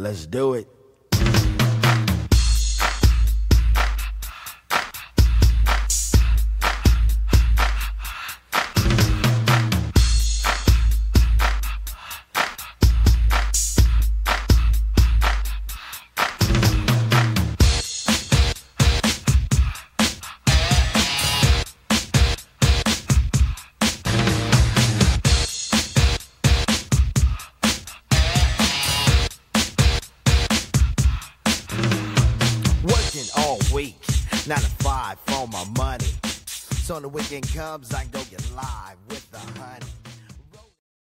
Let's do it. All week, 9 to 5 for my money. So when the weekend comes, I go get live with the honey.